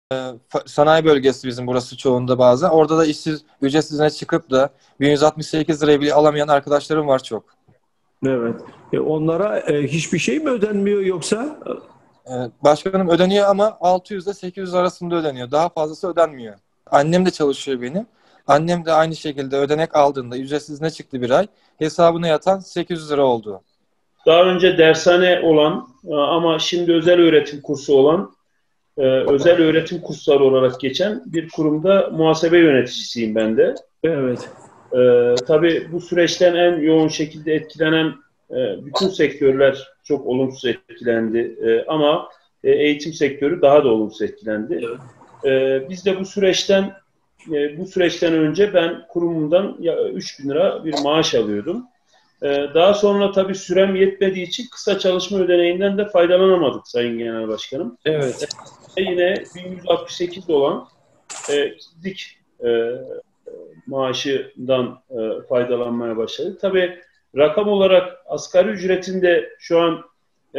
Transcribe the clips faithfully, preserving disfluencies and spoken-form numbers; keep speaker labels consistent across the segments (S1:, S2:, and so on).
S1: Sanayi bölgesi bizim burası çoğunda bazen. Orada da işsiz, ücretsizine çıkıp da bin yüz altmış sekiz lirayı bile alamayan arkadaşlarım var çok.
S2: Evet. E onlara e, hiçbir şey mi ödenmiyor yoksa?
S1: Evet, başkanım ödeniyor ama altı yüz ile sekiz yüz arasında ödeniyor. Daha fazlası ödenmiyor. Annem de çalışıyor benim. Annem de aynı şekilde ödenek aldığında ücretsizine çıktı bir ay. Hesabına yatan sekiz yüz lira oldu.
S3: Daha önce dershane olan ama şimdi özel öğretim kursu olan, özel öğretim kursları olarak geçen bir kurumda muhasebe yöneticisiyim ben de.
S2: Evet.
S3: Ee, tabii bu süreçten en yoğun şekilde etkilenen e, bütün sektörler çok olumsuz etkilendi. E, ama e, eğitim sektörü daha da olumsuz etkilendi.
S2: Evet.
S3: E, biz de bu süreçten e, bu süreçten önce ben kurumumdan ya, üç bin lira bir maaş alıyordum. E, daha sonra tabii sürem yetmediği için kısa çalışma ödeneğinden de faydalanamadık Sayın Genel Başkanım.
S2: Evet.
S3: E, yine bin yüz altmış sekiz olan e, dik e, maaşından e, faydalanmaya başladı. Tabii rakam olarak asgari ücretinde şu an e,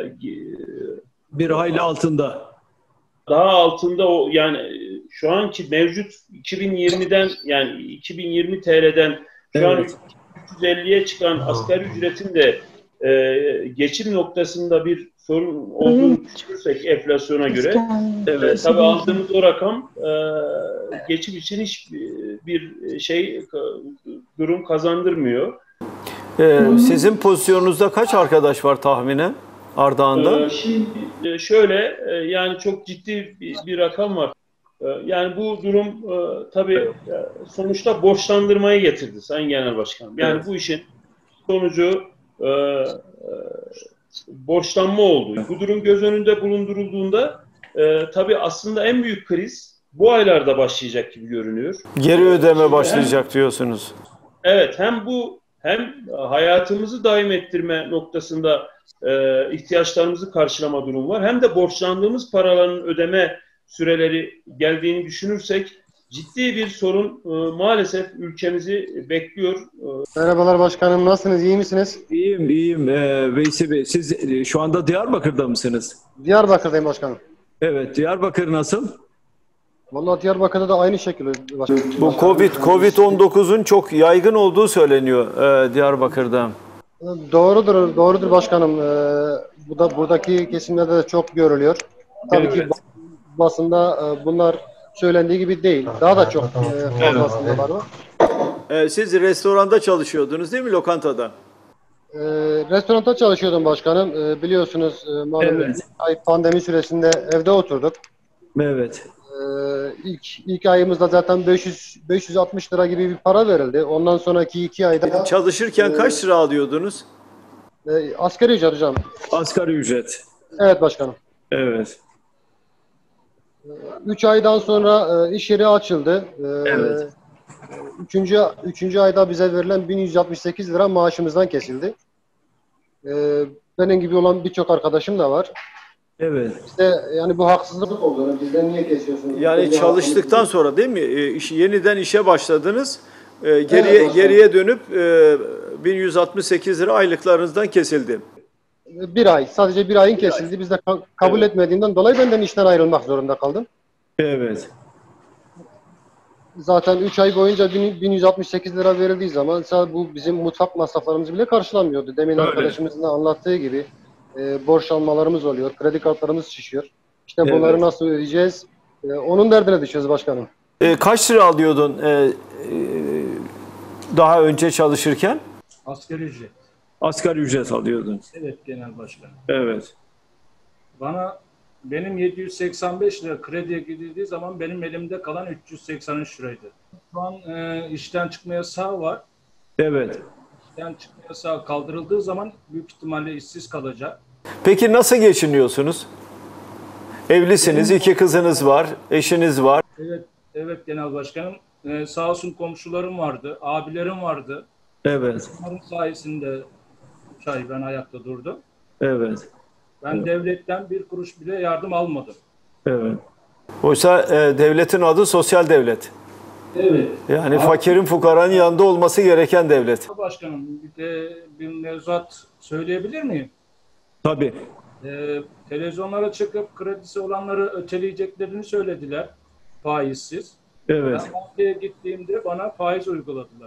S2: bir hayli altında.
S3: Daha altında o yani şu anki mevcut iki bin yirmiden yani iki bin yirmi T L'den şu evet. an üç yüz elliye çıkan asgari ücretin de e, geçim noktasında bir sorun olduğunu düşünürsek enflasyona göre evet. e, tabii aldığımız o rakam e, geçim için hiçbir şey durum kazandırmıyor.
S2: Ee, sizin pozisyonunuzda kaç arkadaş var tahminen Ardahan'da?
S3: Ee, şimdi şöyle yani çok ciddi bir, bir rakam var. Ee, yani bu durum e, tabii evet. sonuçta borçlandırmayı getirdi Sayın Genel Başkanım. Yani evet. bu işin sonucu e, e, borçlanma oldu. Bu durum göz önünde bulundurulduğunda e, tabii aslında en büyük kriz bu aylarda başlayacak gibi görünüyor.
S2: Geri ödeme
S3: Şimdi
S2: başlayacak
S3: hem,
S2: diyorsunuz.
S3: Evet, hem bu hem hayatımızı daim ettirme noktasında e, ihtiyaçlarımızı karşılama durumu var. Hem de borçlandığımız paraların ödeme süreleri geldiğini düşünürsek ciddi bir sorun e, maalesef ülkemizi bekliyor.
S4: Merhabalar başkanım, nasılsınız, iyi misiniz?
S2: İyiyim, iyiyim. Ee, Veysi Bey, siz e, şu anda Diyarbakır'da mısınız?
S4: Diyarbakır'dayım başkanım.
S2: Evet, Diyarbakır nasıl?
S4: Vallahi Diyarbakır'da da aynı şekilde başkanım.
S2: Bu Covid, Covid on dokuzun çok yaygın olduğu söyleniyor e, Diyarbakır'da.
S4: Doğrudur, doğrudur başkanım. Ee, bu da buradaki kesimlerde de çok görülüyor. Tabii evet. ki basında e, bunlar söylendiği gibi değil. Daha da çok e, fazlasında var.
S2: E, siz restoranda çalışıyordunuz değil mi, lokantada?
S4: E, restoranda çalışıyordum başkanım. E, biliyorsunuz e, malum evet. ay pandemi süresinde evde oturduk.
S2: Evet.
S4: Ee, ilk, ilk ayımızda zaten beş yüz beş yüz altmış lira gibi bir para verildi. Ondan sonraki iki ayda...
S2: Çalışırken e, kaç lira alıyordunuz?
S4: E, asgari ücret hocam.
S2: Asgari ücret.
S4: Evet başkanım.
S2: Evet.
S4: Üç aydan sonra e, iş yeri açıldı. E,
S2: evet.
S4: Üçüncü, üçüncü ayda bize verilen bin yüz altmış sekiz lira maaşımızdan kesildi. E, benim gibi olan birçok arkadaşım da var.
S2: Evet.
S4: İşte yani bu haksızlık oldu. Bizden niye kesiyorsunuz?
S2: Yani
S4: Bizden
S2: çalıştıktan sonra değil mi? E, iş, yeniden işe başladınız. E, geriye evet, geriye dönüp e, bin yüz altmış sekiz lira aylıklarınızdan kesildi.
S4: Bir ay. Sadece bir ayın kesildi. Bir ay. Biz de ka kabul evet. etmediğinden dolayı benden işten ayrılmak zorunda kaldım.
S2: Evet.
S4: Zaten üç ay boyunca bin yüz altmış sekiz lira verildiği zaman bu bizim mutfak masraflarımızı bile karşılamıyordu. Demin öyle. Arkadaşımızın da anlattığı gibi e, borç almalarımız oluyor. Kredi kartlarımız şişiyor. İşte evet. bunları nasıl ödeyeceğiz? E, onun derdine düşüyoruz başkanım.
S2: E, kaç lira alıyordun e, e, daha önce çalışırken?
S5: Asgari ücret.
S2: Asgari ücret alıyordun.
S5: Evet genel başkanım.
S2: Evet.
S5: Bana benim yedi yüz seksen beş lira krediye gidildiği zaman benim elimde kalan üç yüz seksen üç liraydı. Şu an e, işten çıkma yasağı var.
S2: Evet.
S5: İşten çıkma yasağı kaldırıldığı zaman büyük ihtimalle işsiz kalacak.
S2: Peki nasıl geçiniyorsunuz? Evlisiniz, benim, iki kızınız var, eşiniz var.
S5: Evet, evet genel başkanım. Ee, sağ olsun komşularım vardı, abilerim vardı.
S2: Evet.
S5: Onların sayesinde üç ay ben ayakta durdum.
S2: Evet.
S5: Ben evet. devletten bir kuruş bile yardım almadım.
S2: Evet. Oysa e, devletin adı sosyal devlet.
S5: Evet.
S2: Yani Abi, fakirin fukaranın yanında olması gereken devlet.
S5: Başkanım bir de bir mevzuat söyleyebilir miyim?
S2: Tabii.
S5: e, televizyonlara çıkıp kredisi olanları öteleyeceklerini söylediler. Faizsiz.
S2: Evet.
S5: Ben bankaya gittiğimde bana faiz uyguladılar.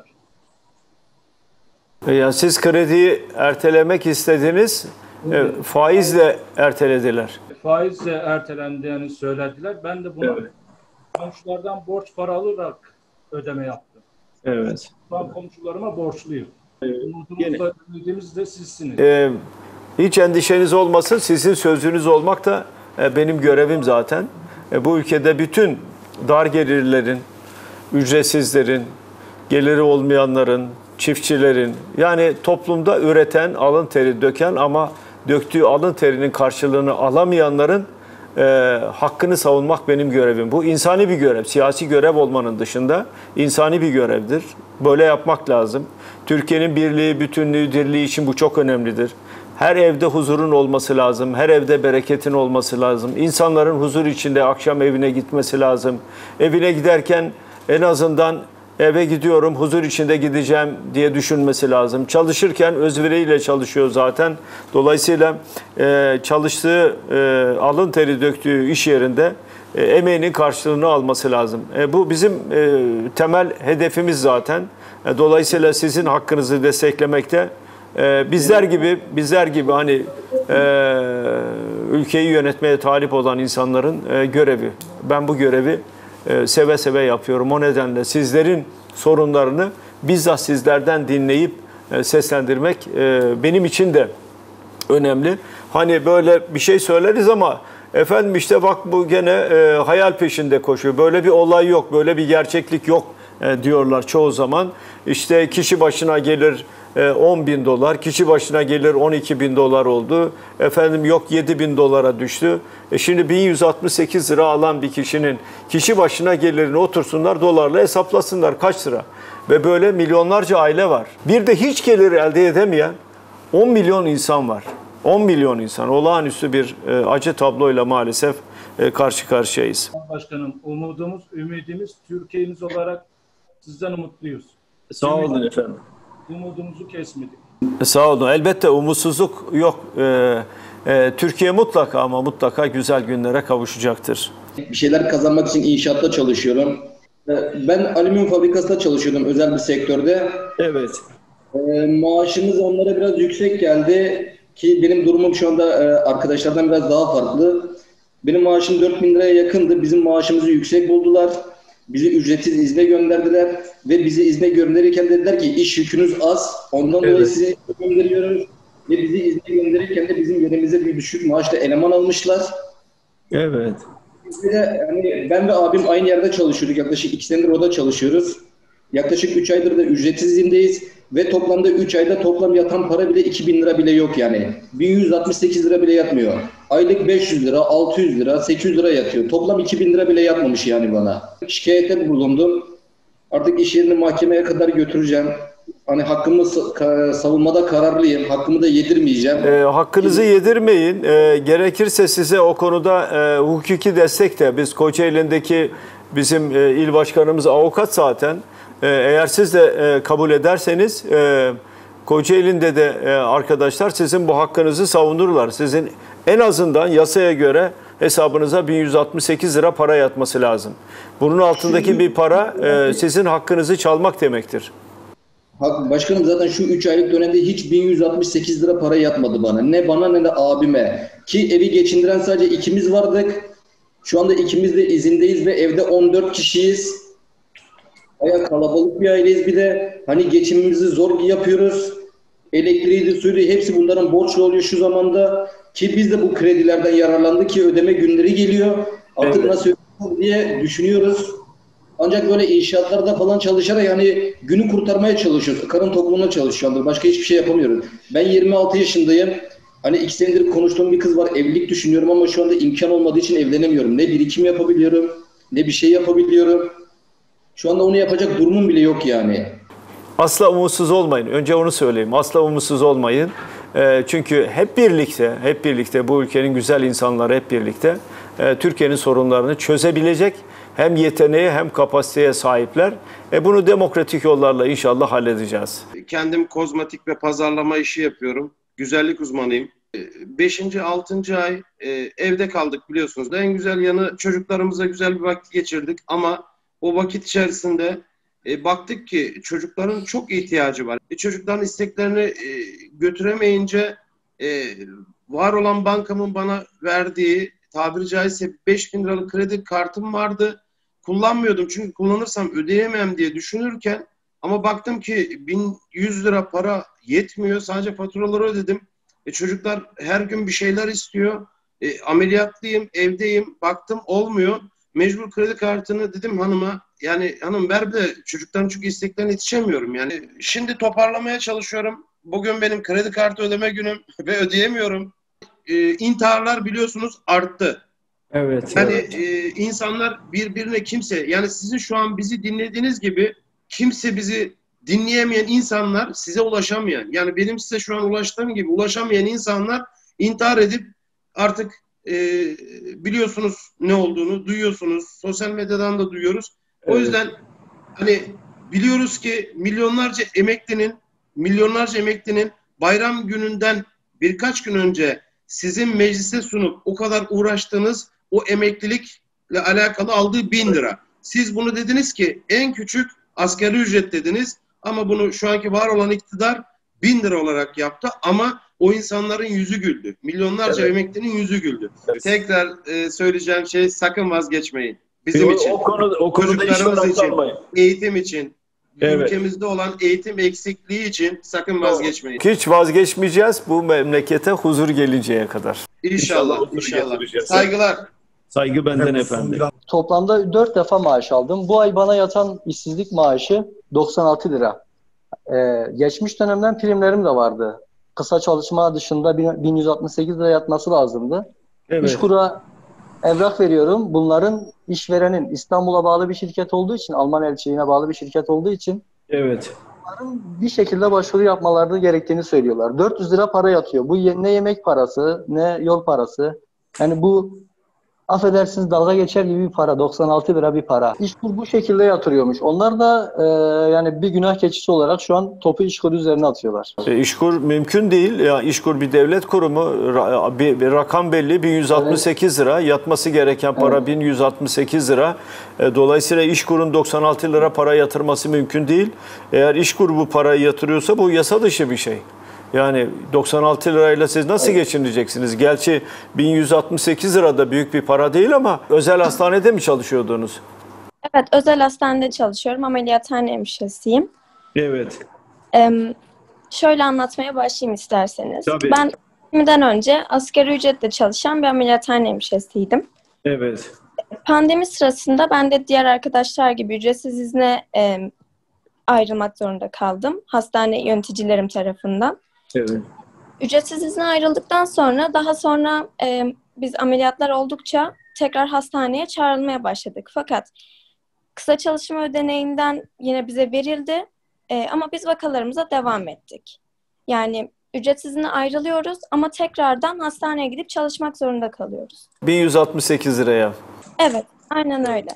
S2: Yani siz krediyi ertelemek istediniz, e, faizle ertelediler.
S5: Faizle ertelendiğini söylediler. Ben de bunu evet. komşulardan borç para alarak ödeme yaptım.
S2: Evet.
S5: Ben komşularıma borçluyum. Umudumuzla ümidimiz de sizsiniz.
S2: Ee, hiç endişeniz olmasın. Sizin sözünüz olmak da e, benim görevim zaten. E, bu ülkede bütün dar gelirlerin, ücretsizlerin, geliri olmayanların, çiftçilerin, yani toplumda üreten, alın teri döken ama döktüğü alın terinin karşılığını alamayanların e, hakkını savunmak benim görevim. Bu insani bir görev, siyasi görev olmanın dışında insani bir görevdir. Böyle yapmak lazım. Türkiye'nin birliği, bütünlüğü, dirliği için bu çok önemlidir. Her evde huzurun olması lazım, her evde bereketin olması lazım. İnsanların huzur içinde akşam evine gitmesi lazım. Evine giderken en azından eve gidiyorum, huzur içinde gideceğim diye düşünmesi lazım. Çalışırken özveriyle çalışıyor zaten. Dolayısıyla e, çalıştığı, e, alın teri döktüğü iş yerinde e, emeğinin karşılığını alması lazım. E, bu bizim e, temel hedefimiz zaten. E, dolayısıyla sizin hakkınızı desteklemekte e, bizler gibi bizler gibi hani e, ülkeyi yönetmeye talip olan insanların e, görevi. Ben bu görevi seve seve yapıyorum. O nedenle sizlerin sorunlarını bizzat sizlerden dinleyip seslendirmek benim için de önemli. Hani böyle bir şey söyleriz ama efendim işte bak bu gene hayal peşinde koşuyor. Böyle bir olay yok, böyle bir gerçeklik yok diyorlar çoğu zaman. İşte kişi başına gelir on bin dolar, kişi başına gelir on iki bin dolar oldu. Efendim yok yedi bin dolara düştü. E şimdi bin yüz altmış sekiz lira alan bir kişinin kişi başına gelirini otursunlar dolarla hesaplasınlar kaç lira. Ve böyle milyonlarca aile var. Bir de hiç gelir elde edemeyen on milyon insan var. on milyon insan olağanüstü bir acı tabloyla maalesef karşı karşıyayız.
S5: Başkanım umudumuz, ümidimiz Türkiye'miz olarak sizden umutluyuz.
S2: Sağ olun efendim.
S5: Umudumuzu kesmedik.
S2: Sağ olun. Elbette umutsuzluk yok. Ee, e, Türkiye mutlaka ama mutlaka güzel günlere kavuşacaktır.
S6: Bir şeyler kazanmak için inşaatta çalışıyorum. Ben alüminyum fabrikasında çalışıyordum özel bir sektörde.
S2: Evet.
S6: Ee, maaşımız onlara biraz yüksek geldi ki benim durumum şu anda e, arkadaşlardan biraz daha farklı. Benim maaşım dört bin liraya yakındı. Bizim maaşımızı yüksek buldular. Bizi ücretsiz izne gönderdiler ve bizi izne gönderirken dediler ki iş yükünüz az. Ondan evet. dolayı sizi gönderiyoruz. Ve bizi izne gönderirken de bizim yerimize bir düşük maaşla eleman almışlar.
S2: Evet.
S6: Ve de, yani ben ve abim aynı yerde çalışıyorduk. Yaklaşık iki senedir orada çalışıyoruz. Yaklaşık üç aydır da ücretsiz izindeyiz. Ve toplamda üç ayda toplam yatan para bile iki bin lira bile yok yani. bin yüz altmış sekiz lira bile yatmıyor. Aylık beş yüz lira, altı yüz lira, sekiz yüz lira yatıyor. Toplam iki bin lira bile yatmamış yani bana. Şikayette bulundum. Artık iş yerini mahkemeye kadar götüreceğim. Hani hakkımı savunmada kararlıyım. Hakkımı da yedirmeyeceğim.
S2: E, hakkınızı yedirmeyin. E, gerekirse size o konuda e, hukuki destek de biz Kocaeli'ndeki bizim e, il başkanımız avukat zaten. E, eğer siz de e, kabul ederseniz e, Kocaeli'nde de e, arkadaşlar sizin bu hakkınızı savunurlar. Sizin en azından yasaya göre hesabınıza bin yüz altmış sekiz lira para yatması lazım. Bunun altındaki bir para e, sizin hakkınızı çalmak demektir.
S6: Başkanım zaten şu üç aylık dönemde hiç bin yüz altmış sekiz lira para yatmadı bana. Ne bana ne de abime. Ki evi geçindiren sadece ikimiz vardık. Şu anda ikimiz de izindeyiz ve evde on dört kişiyiz. Bayağı kalabalık bir aileyiz bir de. Hani geçimimizi zor yapıyoruz. Elektriğiydi, suydu hepsi bunların borçlu oluyor şu zamanda. Ki biz de bu kredilerden yararlandık ki ödeme günleri geliyor. Artık evet. nasıl ödeyeceğiz diye düşünüyoruz. Ancak böyle inşaatlarda falan çalışarak yani günü kurtarmaya çalışıyoruz. Karın toplumuna çalışıyoruz. Başka hiçbir şey yapamıyoruz. Ben yirmi altı yaşındayım. Hani iki senedir konuştuğum bir kız var. Evlilik düşünüyorum ama şu anda imkan olmadığı için evlenemiyorum. Ne birikim yapabiliyorum, ne bir şey yapabiliyorum. Şu anda onu yapacak durumum bile yok yani.
S2: Asla umutsuz olmayın. Önce onu söyleyeyim. Asla umutsuz olmayın. E, çünkü hep birlikte, hep birlikte bu ülkenin güzel insanları hep birlikte e, Türkiye'nin sorunlarını çözebilecek hem yeteneğe hem kapasiteye sahipler. E, bunu demokratik yollarla inşallah halledeceğiz.
S7: Kendim kozmetik ve pazarlama işi yapıyorum. Güzellik uzmanıyım. beşinci altıncı ay e, evde kaldık biliyorsunuz. En güzel yanı çocuklarımıza güzel bir vakit geçirdik ama o vakit içerisinde e, baktık ki çocukların çok ihtiyacı var. E, çocukların isteklerini e, götüremeyince e, var olan bankamın bana verdiği tabiri caizse beş bin liralık kredi kartım vardı. Kullanmıyordum çünkü kullanırsam ödeyemem diye düşünürken ama baktım ki bin yüz lira para yetmiyor. Sadece faturaları ödedim. E, çocuklar her gün bir şeyler istiyor. E, ameliyatlıyım, evdeyim. Baktım olmuyor. Mecbur kredi kartını dedim hanıma. Yani hanım ver de çocukların çünkü isteklerine yetişemiyorum. Yani şimdi toparlamaya çalışıyorum. Bugün benim kredi kartı ödeme günüm ve ödeyemiyorum. E, intiharlar biliyorsunuz arttı.
S2: Evet.
S7: Yani
S2: evet.
S7: E, insanlar birbirine kimse yani sizin şu an bizi dinlediğiniz gibi kimse bizi dinleyemeyen insanlar size ulaşamayan yani benim size şu an ulaştığım gibi ulaşamayan insanlar intihar edip artık e, biliyorsunuz ne olduğunu duyuyorsunuz. Sosyal medyadan da duyuyoruz. O
S2: Evet.
S7: yüzden hani biliyoruz ki milyonlarca emeklinin milyonlarca emeklinin bayram gününden birkaç gün önce sizin meclise sunup o kadar uğraştığınız o emeklilikle alakalı aldığı bin lira. Siz bunu dediniz ki en küçük asgari ücret dediniz ama bunu şu anki var olan iktidar bin lira olarak yaptı ama o insanların yüzü güldü. Milyonlarca
S2: Evet.
S7: emeklinin yüzü güldü.
S2: Evet.
S7: Tekrar e, söyleyeceğim şey sakın vazgeçmeyin. Bizim
S2: o,
S7: için,
S2: o konuda, o konuda hiç
S7: çocuklarımız için,
S2: meraklanmayın.
S7: eğitim için,
S2: Evet.
S7: ülkemizde olan eğitim eksikliği için sakın vazgeçmeyin.
S2: Hiç vazgeçmeyeceğiz bu memlekete huzur gelinceye kadar.
S7: İnşallah,
S2: huzur
S7: inşallah.
S2: getireceğiz.
S7: Saygılar.
S2: Saygı benden efendim.
S8: Toplamda dört defa maaş aldım. Bu ay bana yatan işsizlik maaşı doksan altı lira. Ee, geçmiş dönemden primlerim de vardı. Kısa çalışma dışında bin yüz altmış sekiz lira yatması lazımdı.
S2: Evet.
S8: İşkur'a evrak veriyorum. Bunların işverenin İstanbul'a bağlı bir şirket olduğu için, Alman elçiliğine bağlı bir şirket olduğu için
S2: Evet.
S8: bunların bir şekilde başvuru yapmaları gerektiğini söylüyorlar. dört yüz lira para yatıyor. Bu ye- ne yemek parası, ne yol parası. Yani bu affedersiniz dalga geçer gibi bir para. doksan altı lira bir para. İşkur bu şekilde yatırıyormuş. Onlar da e, yani bir günah keçisi olarak şu an topu İşkur üzerine atıyorlar.
S2: E, İşkur mümkün değil. Ya İşkur bir devlet kurumu. Ra- bir, bir rakam belli. bin yüz altmış sekiz lira. Yatması gereken para
S8: Evet.
S2: bin yüz altmış sekiz lira. E, dolayısıyla İşkur'un doksan altı lira para yatırması mümkün değil. Eğer İşkur bu parayı yatırıyorsa bu yasa dışı bir şey. Yani doksan altı lirayla siz nasıl evet. geçineceksiniz? Gerçi bin yüz altmış sekiz lira da büyük bir para değil ama özel hastanede mi çalışıyordunuz?
S9: Evet, özel hastanede çalışıyorum. Ameliyathane hemşiresiyim.
S2: Evet.
S9: Ee, şöyle anlatmaya başlayayım isterseniz.
S2: Tabii.
S9: Ben pandemiden önce asgari ücretle çalışan bir ameliyathane hemşiresiydim.
S2: Evet.
S9: Pandemi sırasında ben de diğer arkadaşlar gibi ücretsiz izne e, ayrılmak zorunda kaldım. Hastane yöneticilerim tarafından.
S2: Evet.
S9: Ücretsiz izne ayrıldıktan sonra daha sonra e, biz ameliyatlar oldukça tekrar hastaneye çağrılmaya başladık. Fakat kısa çalışma ödeneğinden yine bize verildi e, ama biz vakalarımıza devam ettik. Yani ücretsiz izne ayrılıyoruz ama tekrardan hastaneye gidip çalışmak zorunda kalıyoruz.
S2: bin yüz altmış sekiz liraya.
S9: Evet, aynen öyle.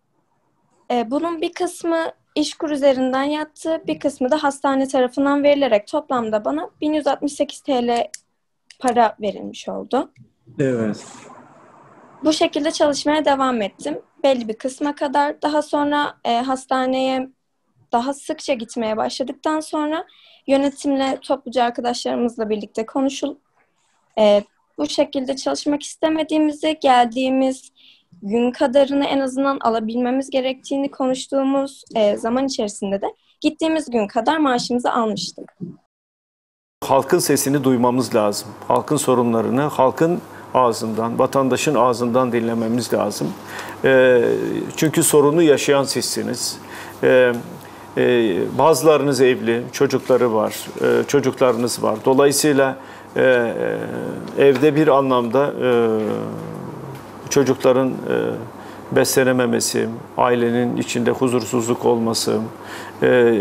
S9: E, bunun bir kısmı İşkur üzerinden yattı, bir kısmı da hastane tarafından verilerek toplamda bana bin yüz altmış sekiz TL para verilmiş oldu.
S2: Evet.
S9: Bu şekilde çalışmaya devam ettim. Belli bir kısma kadar. Daha sonra e, hastaneye daha sıkça gitmeye başladıktan sonra yönetimle, topluca arkadaşlarımızla birlikte konuşulup e, bu şekilde çalışmak istemediğimizi, geldiğimiz gün kadarını en azından alabilmemiz gerektiğini konuştuğumuz e, zaman içerisinde de gittiğimiz gün kadar maaşımızı almıştık.
S2: Halkın sesini duymamız lazım. Halkın sorunlarını halkın ağzından, vatandaşın ağzından dinlememiz lazım. E, çünkü sorunu yaşayan sizsiniz. E, e, bazılarınız evli, çocukları var, e, çocuklarınız var. Dolayısıyla e, e, evde bir anlamda e, çocukların e, beslenememesi, ailenin içinde huzursuzluk olması, e,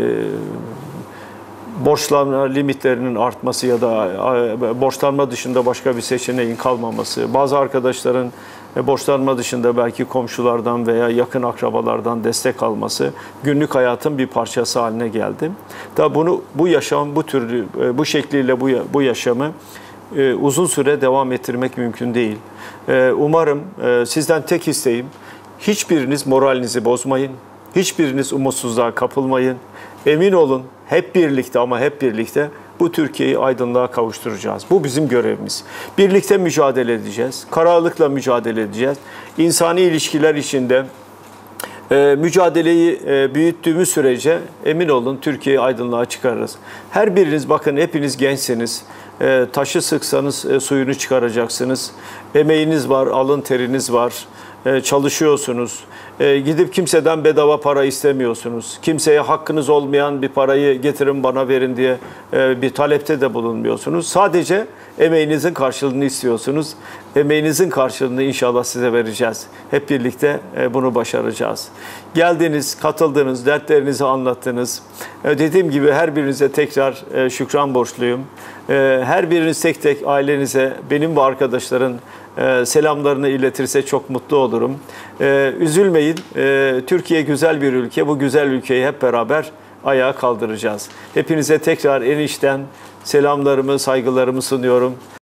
S2: borçlanma limitlerinin artması ya da e, borçlanma dışında başka bir seçeneğin kalmaması, bazı arkadaşların e, borçlanma dışında belki komşulardan veya yakın akrabalardan destek alması günlük hayatın bir parçası haline geldi. Da bunu bu yaşam bu türlü e, bu şekliyle bu bu yaşamı e, uzun süre devam ettirmek mümkün değil. E, umarım e, sizden tek isteğim, hiçbiriniz moralinizi bozmayın, hiçbiriniz umutsuzluğa kapılmayın. Emin olun, hep birlikte ama hep birlikte bu Türkiye'yi aydınlığa kavuşturacağız. Bu bizim görevimiz. Birlikte mücadele edeceğiz, kararlılıkla mücadele edeceğiz. İnsani ilişkiler içinde e, mücadeleyi e, büyüttüğümüz sürece emin olun Türkiye'yi aydınlığa çıkarırız. Her biriniz, bakın hepiniz gençsiniz. E, taşı sıksanız e, suyunu çıkaracaksınız. Emeğiniz var, alın teriniz var. E, çalışıyorsunuz. E, gidip kimseden bedava para istemiyorsunuz. Kimseye hakkınız olmayan bir parayı getirin bana verin diye e, bir talepte de bulunmuyorsunuz. Sadece emeğinizin karşılığını istiyorsunuz. Emeğinizin karşılığını inşallah size vereceğiz. Hep birlikte e, bunu başaracağız. Geldiniz, katıldınız, dertlerinizi anlattınız. E, dediğim gibi her birinize tekrar e, şükran borçluyum. E, her biriniz tek tek ailenize, benim ve arkadaşların e, selamlarını iletirse çok mutlu olurum. E, üzülmeyin. E, Türkiye güzel bir ülke. Bu güzel ülkeyi hep beraber ayağa kaldıracağız. Hepinize tekrar en içten selamlarımı, saygılarımı sunuyorum.